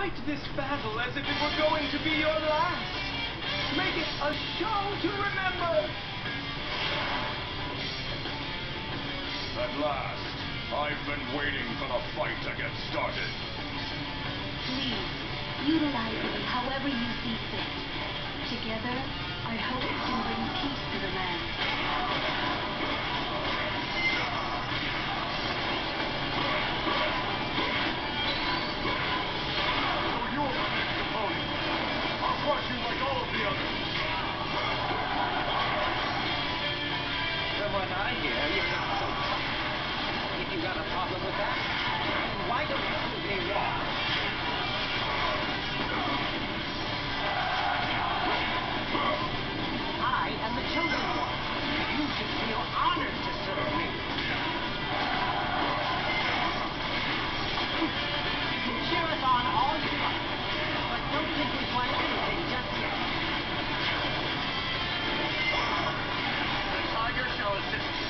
Fight this battle as if it were going to be your last. Make it a show to remember. At last, I've been waiting for the fight to get started. Please, utilize me however you see fit. Together, I hope we can bring peace to the land. So you're the next opponent. I'll crush you like all of the others. From what I hear, you're not so tough. If you got a problem with that, then why don't you prove me wrong? I am the chosen one. You should feel honored to serve me. You can cheer us on all you like, but don't think we've won anything just yet. The tiger shall assist you.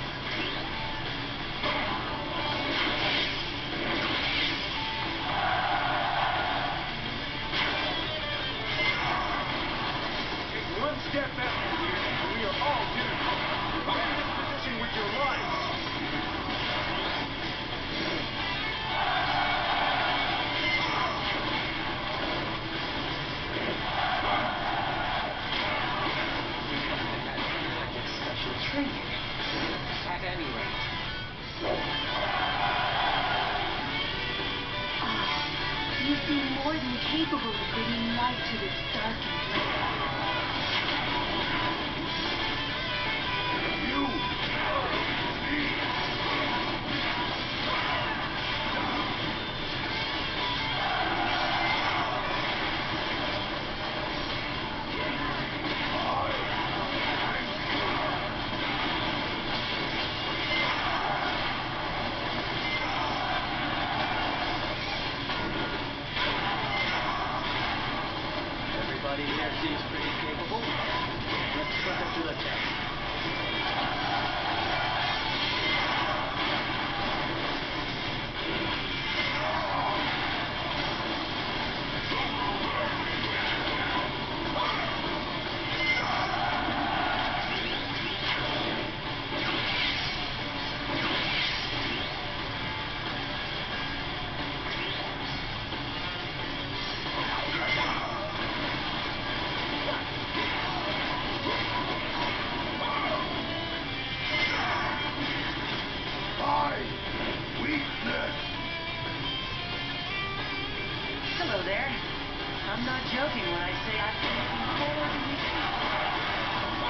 Take one step back from here, and we are all doomed. Defend this position with your lives. Special training. At any rate. You seem more than capable of bringing light to this darkened land. You me. Everybody here seems pretty capable. Let's put them to the test. Weakness. Hello there. I'm not joking when I say I've been looking forward to meeting you.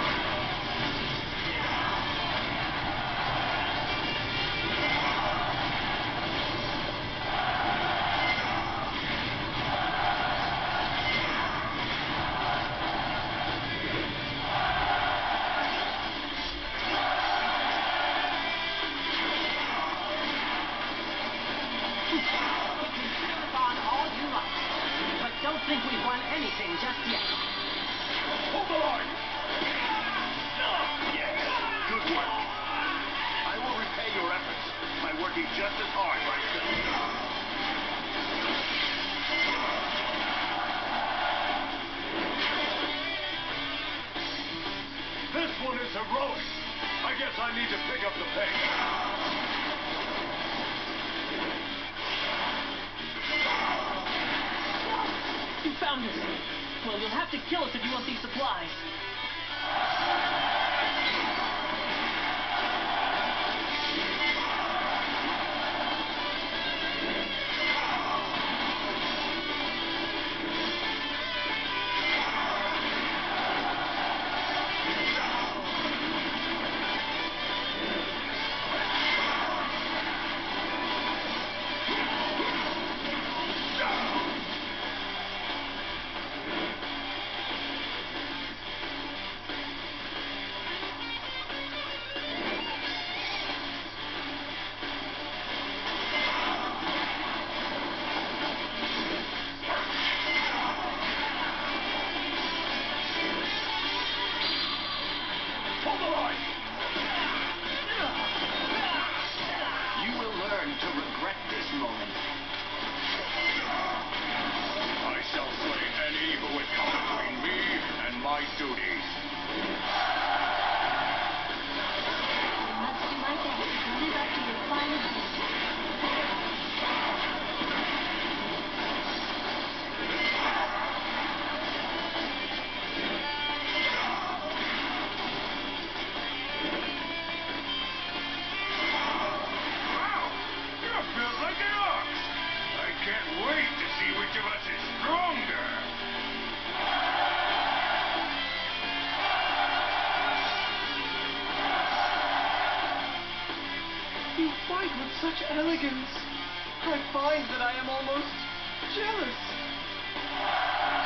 You can cheer us on all you like, but don't think we've won anything just yet. Hold the line. Good work. I will repay your efforts by working just as hard myself. This one is heroic. I guess I need to pick up the pace. You found us! Well, you'll have to kill us if you want these supplies. elegance, I find that I am almost jealous.